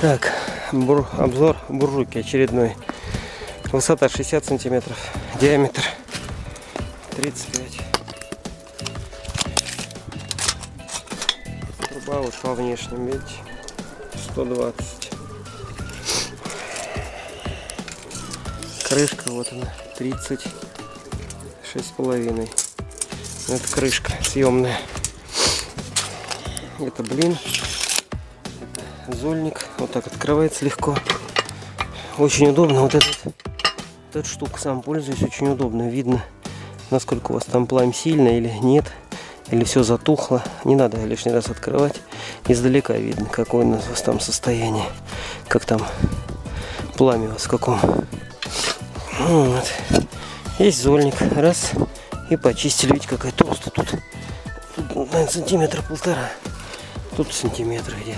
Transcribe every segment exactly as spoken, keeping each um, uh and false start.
Так, бур, обзор буржуйки очередной. Высота шестьдесят сантиметров, диаметр тридцать пять. Труба вот по внешнему, видите, сто двадцать. Крышка вот она, тридцать шесть с половиной. Это крышка съемная. Это блин. Это зольник. Вот так открывается легко. Очень удобно. Вот этот, вот эта штука, сам пользуюсь, очень удобно. Видно, насколько у вас там пламя сильно или нет. Или все затухло. Не надо лишний раз открывать. Издалека видно, какое у вас там состояние. Как там пламя у вас в каком. Вот. Есть зольник. Раз. И почистили. Видите, какая толстая тут. Тут, наверное, сантиметра полтора. Тут сантиметра где-то.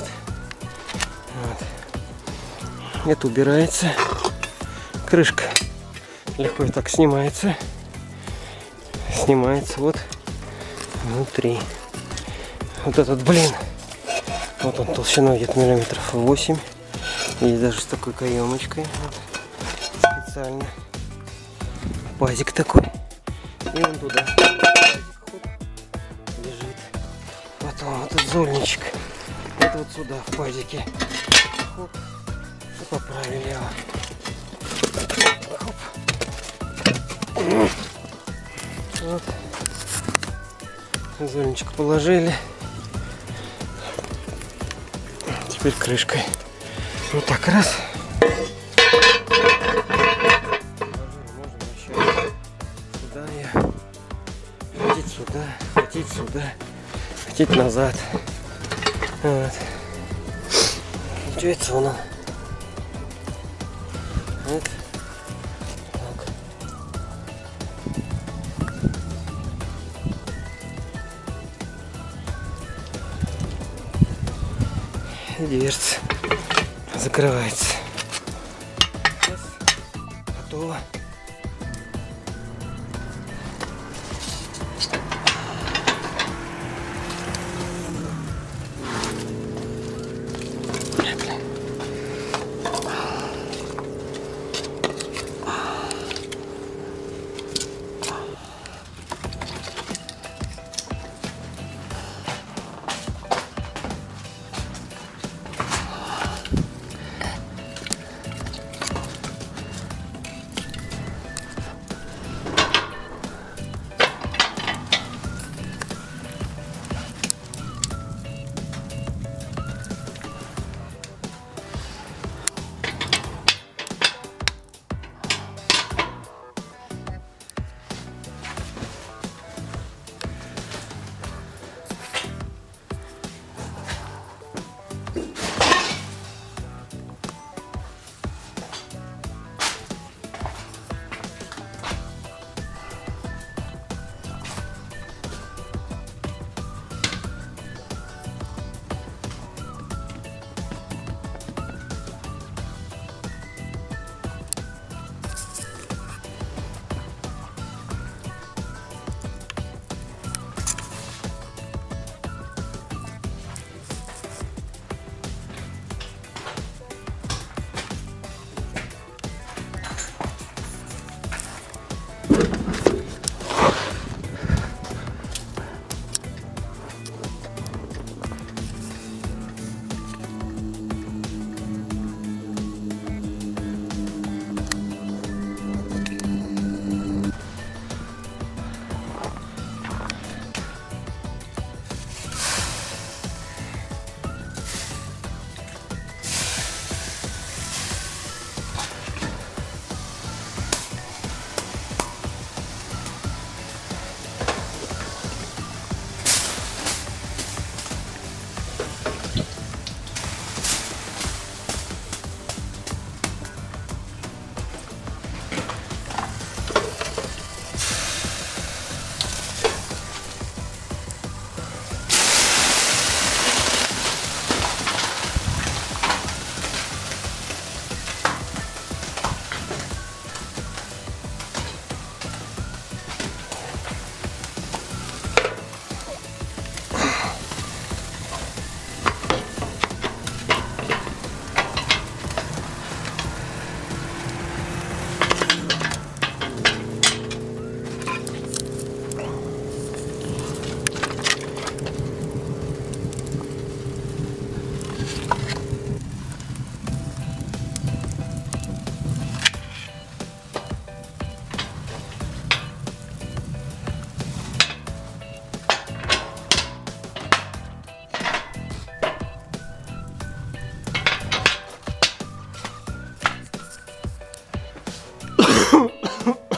Вот. Это убирается. Крышка легко и так снимается. Снимается вот внутри. Вот этот блин. Вот он толщиной где-то миллиметров восемь. И даже с такой каемочкой. Вот. Специально. Пазик такой. И он туда хоп, лежит. Потом вот этот зольничек. Это вот сюда в пазике. Хоп. И поправили его. Хоп. Вот. Зольничек положили. Теперь крышкой. Вот так раз. Хотеть сюда, хотеть сюда, хотеть назад. Вот. Получается он. Вот. Так. И дверца закрывается. Сейчас готово.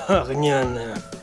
Огняная.